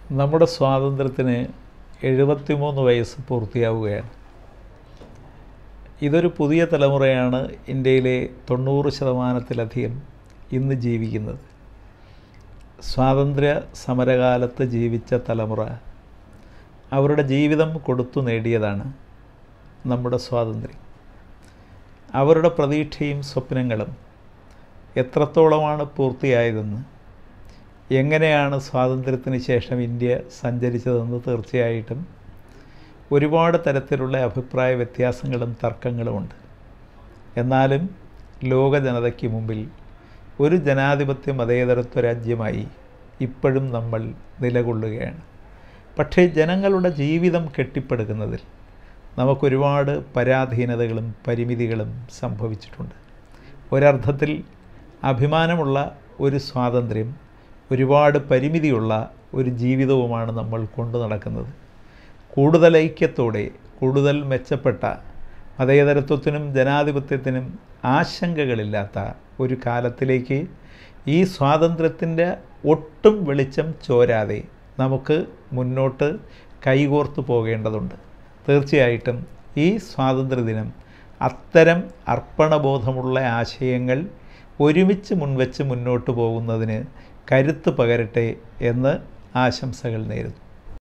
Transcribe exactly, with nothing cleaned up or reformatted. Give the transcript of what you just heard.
നമ്മുടെ സ്വാതന്ത്ര്യത്തിന് എഴുപത്തിമൂന്ന് വയസ്സ് പൂർത്തിയാവുകയാണ്. ഇതൊരു പുതിയ തലമുറയാണ് ഇന്ത്യയിലെ തൊണ്ണൂറ് ശതമാനത്തിലധികം ഇന്ന് ജീവിക്കുന്നത്. സ്വാതന്ത്ര്യ സമരകാലത്ത് ജീവിച്ച തലമുറ അവരുടെ ജീവിതം കൊടുത്തു നേടിയതാണ് നമ്മുടെ സ്വാതന്ത്ര്യം. അവരുടെ പ്രതീക്ഷയും സ്വപ്നങ്ങളും എത്രത്തോളമാണ് പൂർത്തിയായതെന്ന്, എങ്ങനെയാണ് സ്വാതന്ത്ര്യത്തിന് ശേഷം ഇന്ത്യ സഞ്ചരിച്ചതെന്ന് തീർച്ചയായിട്ടും ഒരുപാട് തരത്തിലുള്ള അഭിപ്രായ വ്യത്യാസങ്ങളും തർക്കങ്ങളുമുണ്ട്. എന്നാലും ലോക ജനതയ്ക്ക് മുമ്പിൽ ഒരു ജനാധിപത്യ മതേതരത്വ രാജ്യമായി ഇപ്പോഴും നമ്മൾ നിലകൊള്ളുകയാണ്. പക്ഷേ ജനങ്ങളുടെ ജീവിതം കെട്ടിപ്പടുക്കുന്നതിൽ നമുക്കൊരുപാട് പരാധീനതകളും പരിമിതികളും സംഭവിച്ചിട്ടുണ്ട്. ഒരർത്ഥത്തിൽ അഭിമാനമുള്ള ഒരു സ്വാതന്ത്ര്യം, ഒരുപാട് പരിമിതിയുള്ള ഒരു ജീവിതവുമാണ് നമ്മൾ കൊണ്ടു നടക്കുന്നത്. കൂടുതൽ ഐക്യത്തോടെ, കൂടുതൽ മെച്ചപ്പെട്ട മതേതരത്വത്തിനും ജനാധിപത്യത്തിനും ആശങ്കകളില്ലാത്ത ഒരു കാലത്തിലേക്ക് ഈ സ്വാതന്ത്ര്യത്തിൻ്റെ ഒട്ടും വെളിച്ചം ചോരാതെ നമുക്ക് മുന്നോട്ട് കൈകോർത്ത് പോകേണ്ടതുണ്ട്. തീർച്ചയായിട്ടും ഈ സ്വാതന്ത്ര്യദിനം അത്തരം അർപ്പണബോധമുള്ള ആശയങ്ങൾ ഒരുമിച്ച് മുൻവെച്ച് മുന്നോട്ട് പോകുന്നതിന് കരുത്ത് പകരട്ടെ എന്ന് ആശംസകൾ നേരുന്നു.